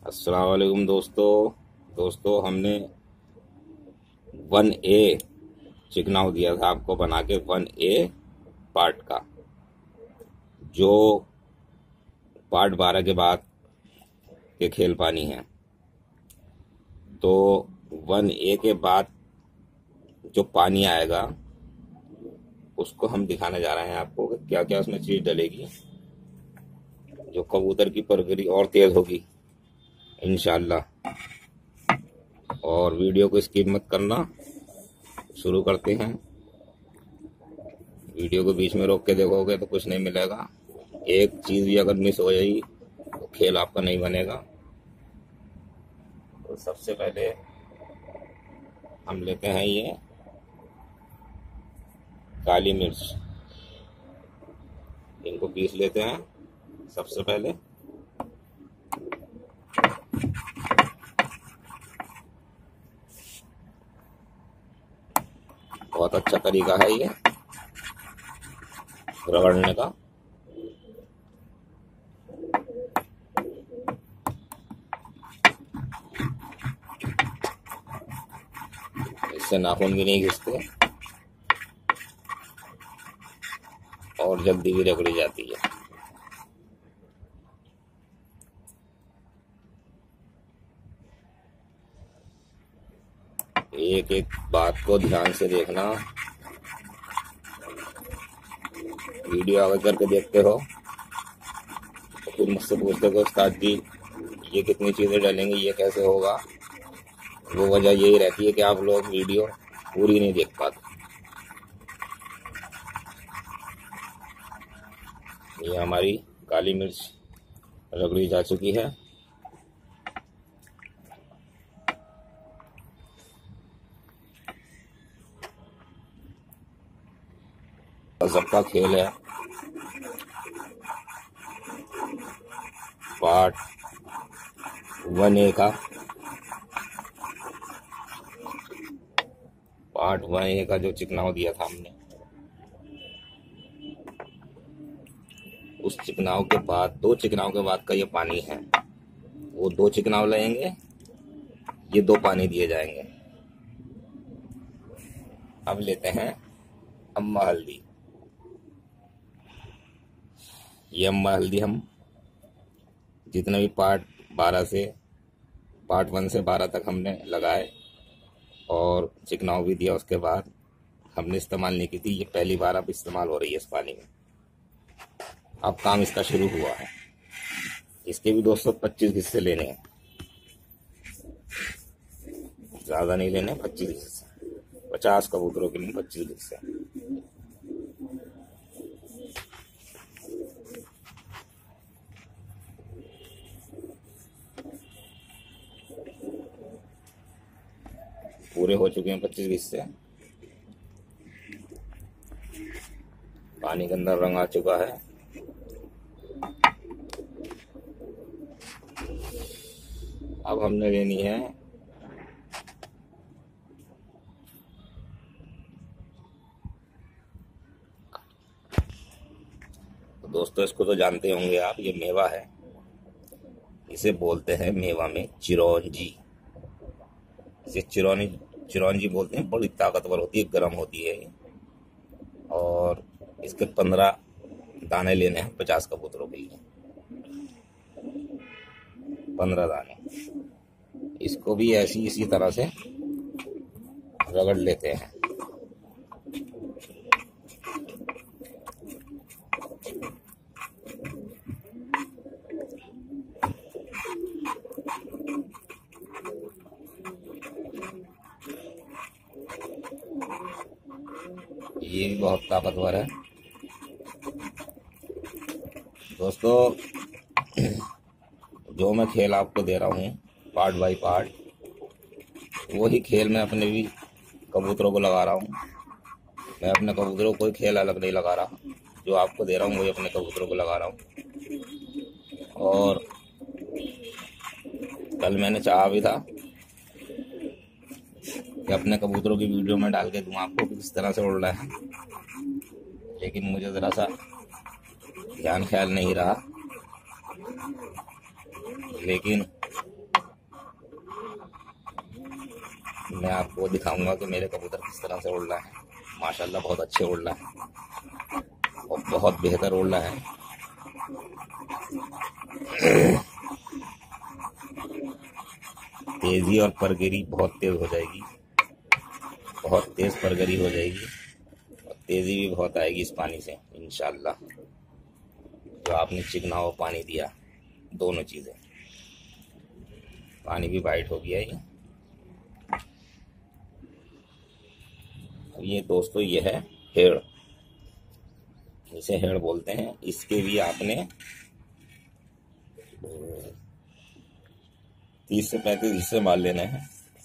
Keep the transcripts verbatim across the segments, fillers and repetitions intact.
अस्सलाम वालेकुम दोस्तों दोस्तों हमने वन ए चिकनाव दिया था आपको बना के, वन ए पार्ट का, जो पार्ट बारह के बाद के खेल पानी है। तो वन ए के बाद जो पानी आएगा उसको हम दिखाने जा रहे हैं आपको कि क्या क्या उसमें चीज डलेगी, जो कबूतर की परवरिश और तेज होगी इंशाल्लाह। और वीडियो को स्किप मत करना। शुरू करते हैं। वीडियो को बीच में रोक के देखोगे तो कुछ नहीं मिलेगा। एक चीज भी अगर मिस हो जाएगी तो खेल आपका नहीं बनेगा। तो सबसे पहले हम लेते हैं ये काली मिर्च, इनको पीस लेते हैं सबसे पहले। बहुत अच्छा तरीका है ये रगड़ने का। इससे नाखून भी नहीं घिसते और जल्दी भी रगड़ी जाती है। एक एक बात को ध्यान से देखना। वीडियो आगे करके देखते हो तो फिर मुझसे पूछते हो उस्ताद जी ये कितनी चीजें डालेंगे, ये कैसे होगा। वो वजह यही रहती है कि आप लोग वीडियो पूरी नहीं देख पाते। ये हमारी काली मिर्च रगड़ी जा चुकी है। सबका खेल है। पार्ट वन ए का पार्ट वन ए का जो चिकनाव दिया था हमने, उस चिकनाव के बाद दो चिकनाव के बाद का ये पानी है। वो दो चिकनाव लगेंगे, ये दो पानी दिए जाएंगे। अब लेते हैं अम्मा हल्दी। ये अम्मा हल्दी हम जितने भी पार्ट बारह से पार्ट वन से बारह तक हमने लगाए और चिकनाव भी दिया, उसके बाद हमने इस्तेमाल नहीं की थी। ये पहली बार अब इस्तेमाल हो रही है इस पानी में। अब काम इसका शुरू हुआ है। इसके भी दो सौ पच्चीस हिस्से लेने हैं, ज्यादा नहीं लेने, पच्चीस हिस्से। पचास कबूतरों के लिए पच्चीस हिस्से। पूरे हो चुके हैं पच्चीस हिस्से। पानी के अंदर रंग आ चुका है। अब हमने लेनी है तो दोस्तों, इसको तो जानते होंगे आप, ये मेवा है। इसे बोलते हैं मेवा में चिरौंजी। इसे चिरौनी चिरौंजी बोलते हैं। बड़ी ताकतवर होती है, गर्म होती है। और इसके पंद्रह दाने लेने हैं पचास कबूतरों के लिए। पंद्रह दाने। इसको भी ऐसी इसी तरह से रगड़ लेते हैं। ये भी बहुत ताकतवर है दोस्तों। जो मैं खेल आपको दे रहा हूँ पार्ट बाय पार्ट, वही खेल मैं अपने भी कबूतरों को लगा रहा हूँ। मैं अपने कबूतरों को कोई खेल अलग नहीं लगा रहा। जो आपको दे रहा हूँ वही अपने कबूतरों को लगा रहा हूँ। और कल मैंने चाहा भी था कि अपने कबूतरों की वीडियो में डाल के दूँ आपको किस तरह से उड़ रहा है, लेकिन मुझे ज़रा सा ध्यान ख्याल नहीं रहा। लेकिन मैं आपको दिखाऊंगा कि मेरे कबूतर किस तरह से उड़ रहा है। माशाल्लाह बहुत अच्छे उड़ रहा है और बहुत बेहतर उड़ रहा है। तेजी और परगिरी बहुत तेज हो जाएगी, बहुत तेज परगरी हो जाएगी और तेजी भी बहुत आएगी इस पानी से इंशाल्लाह। जो आपने चिकना और पानी दिया, दोनों चीजें, पानी भी वाइट हो गया ये। ये दोस्तों ये है हेड़, इसे हेड़ बोलते हैं। इसके भी आपने तीस से पैंतीस हिस्से मार लेने हैं।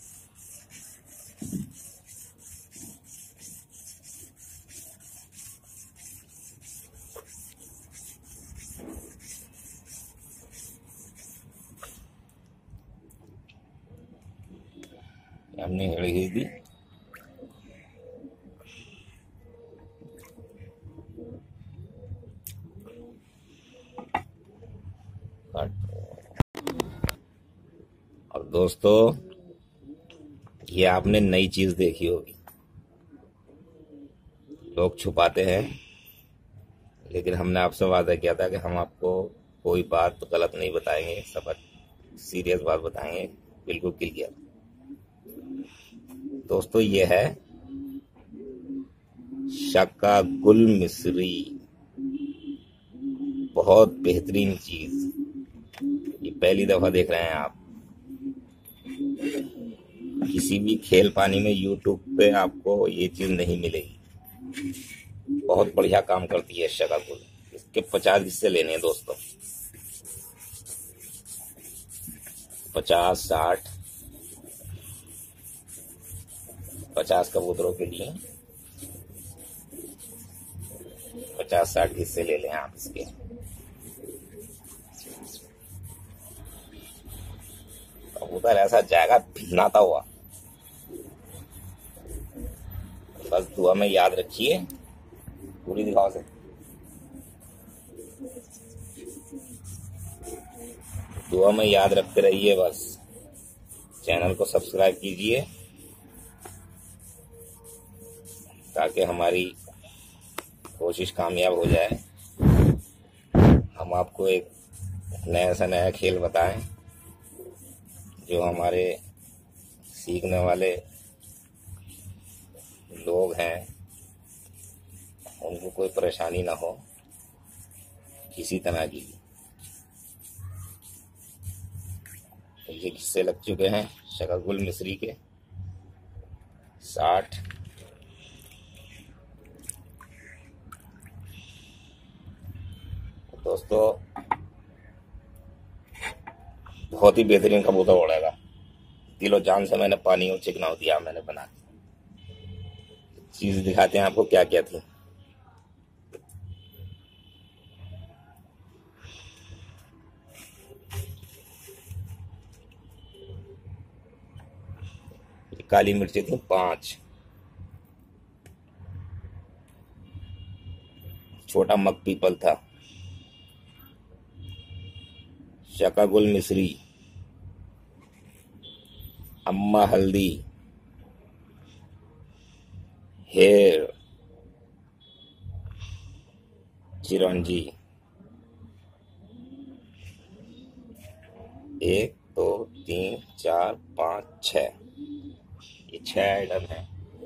हमने हेड़ घिस दी। और दोस्तों ये आपने नई चीज देखी होगी, लोग छुपाते हैं, लेकिन हमने आपसे वादा किया था कि हम आपको कोई बात गलत नहीं बताएंगे, सब सीरियस बात बताएंगे, बिल्कुल क्लियर। दोस्तों ये है शकागुल मिस्री, बहुत बेहतरीन चीज। ये पहली दफा देख रहे हैं आप। किसी भी खेल पानी में यूट्यूब पे आपको ये चीज नहीं मिलेगी। बहुत बढ़िया काम करती है शकागुल। इसके पचास हिस्से लेने हैं दोस्तों, पचास साठ पचास कबूतरों के लिए पचास साठ हिस्से ले लें आप इसके। कबूतर ऐसा जाएगा भिन्नाता हुआ। बस दुआ में याद रखिए, पूरी दिखाओ से, दुआ में याद रखते रहिए। बस चैनल को सब्सक्राइब कीजिए ताकि हमारी कोशिश कामयाब हो जाए। हम आपको एक नया सा नया खेल बताएं जो हमारे सीखने वाले लोग हैं उनको कोई परेशानी ना हो किसी तरह की। ये हिस्से लग चुके हैं शकागुल मिस्री के साठ। दोस्तों बहुत ही बेहतरीन कबूतर उड़ेगा। दिलो जान से मैंने पानी और चिकनाव दिया मैंने बना के। चीज दिखाते हैं आपको क्या क्या थी। काली मिर्ची थी पांच, छोटा मक पीपल था, शकागुल मिस्री, अम्मा हल्दी, हेर, चिरंजी, एक दो तीन चार पाँच छः, ये छह आइटम है।